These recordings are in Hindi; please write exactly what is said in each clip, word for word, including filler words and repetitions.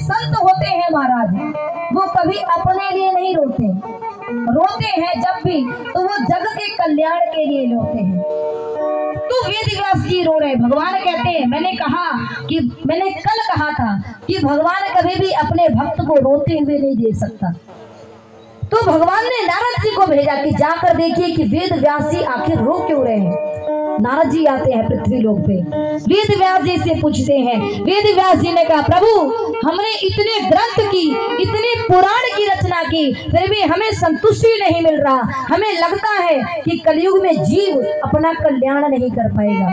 संत होते हैं महाराज, वो कभी अपने लिए नहीं रोते, रोते हैं जब भी तो वो जग के कल्याण के लिए रोते हैं। तो वेद व्यास जी रो रहे, भगवान कहते हैं, मैंने कहा कि मैंने कल कहा था कि भगवान कभी भी अपने भक्त को रोते हुए नहीं देख सकता। तो भगवान ने नारद जी को भेजा कि जाकर देखिए कि वेद व्यास जी आखिर रो क्यों रहे हैं। नारद जी आते हैं पृथ्वी लोक पे, वेद व्यास जी से पूछते हैं। वेद व्यास जी ने कहा, प्रभु हमने इतने ग्रंथ की, इतने पुराण की रचना की, फिर भी हमें संतुष्टि नहीं मिल रहा। हमें लगता है कि कलयुग में जीव अपना कल्याण नहीं कर पाएगा।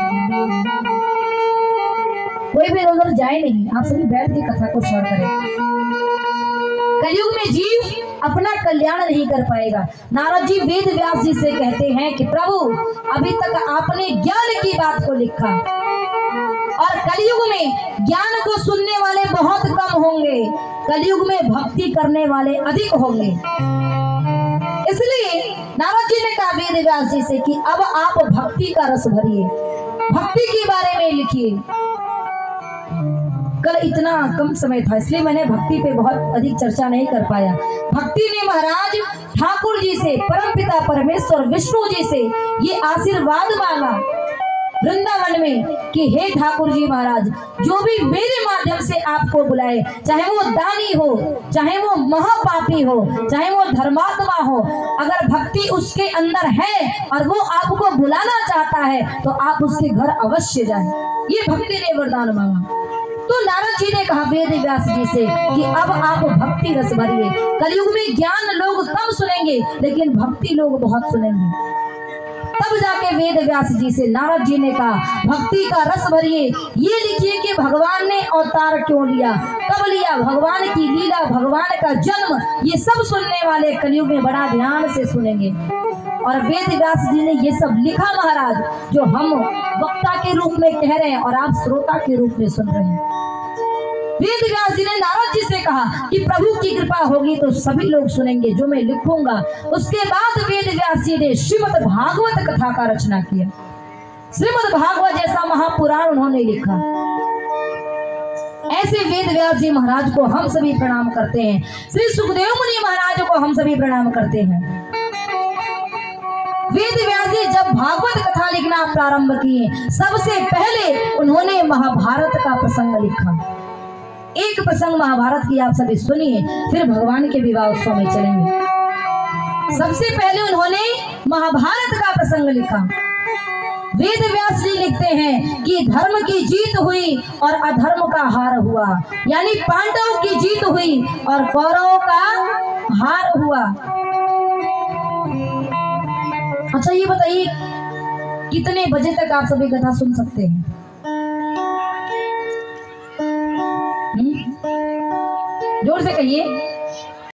कोई भी उधर जाए नहीं, आप सभी बैठ के कथा को श्रवण करें। कलयुग में जीव अपना कल्याण नहीं कर पाएगा। नारद जी वेद व्यास जी से कहते हैं कि प्रभु अभी तक आपने ज्ञान की बात को लिखा और कलयुग में ज्ञान को सुनने वाले बहुत कम होंगे, कलयुग में भक्ति करने वाले अधिक होंगे। इसलिए नारद जी ने कहा वेद व्यास जी से कि अब आप भक्ति का रस भरिए, भक्ति के बारे में लिखिए। कल इतना कम समय था इसलिए मैंने भक्ति पे बहुत अधिक चर्चा नहीं कर पाया। भक्ति ने महाराज ठाकुर जी से, परमपिता परमेश्वर विष्णु जी से ये आशीर्वाद मांगा वृंदावन में कि हे ठाकुर जी महाराज, जो भी मेरे माध्यम से आपको बुलाए, चाहे वो दानी हो, चाहे वो महापापी हो, चाहे वो धर्मात्मा हो, अगर भक्ति उसके अंदर है और वो आपको बुलाना चाहता है तो आप उसके घर अवश्य जाएं। ये भक्ति ने वरदान मांगा। तो नारद जी ने कहा वेद व्यास जी से कि अब आप भक्ति रस भरिए। कलयुग में ज्ञान लोग कम सुनेंगे लेकिन भक्ति लोग बहुत सुनेंगे। तब जाके वेद व्यास जी से नारद जी ने कहा भक्ति का रस भरिए, ये लिखिए कि भगवान ने अवतार क्यों लिया, कब लिया, भगवान की लीला, भगवान का जन्म, ये सब सुनने वाले कलयुग में बड़ा ध्यान से सुनेंगे। और वेद व्यास जी ने ये सब लिखा महाराज, जो हम वक्ता के रूप में कह रहे हैं और आप श्रोता के रूप में सुन रहे हैं। वेद व्यास जी ने नारद जी से कहा कि प्रभु की कृपा होगी तो सभी लोग सुनेंगे जो मैं लिखूंगा। उसके बाद वेद व्यास जी ने श्रीमद् भागवत कथा का रचना किया। श्रीमद् भागवत जैसा महापुराण उन्होंने लिखा। ऐसे वेद व्यास जी महाराज को हम सभी प्रणाम करते हैं। श्री सुखदेव मुनि महाराज को हम सभी प्रणाम करते हैं। वेद व्यास जी जब भागवत कथा लिखना प्रारंभ किए, सबसे पहले उन्होंने महाभारत का प्रसंग लिखा। एक प्रसंग महाभारत की आप सभी सुनिए, फिर भगवान के विवाह उत्सव में चलेंगे। सबसे पहले उन्होंने महाभारत का प्रसंग लिखा। वेद व्यास जी लिखते हैं कि धर्म की जीत हुई और अधर्म का हार हुआ, यानी पांडवों की जीत हुई और कौरवों का हार हुआ। अच्छा ये बताइए कितने बजे तक आप सभी कथा सुन सकते हैं? जोर से कहिए।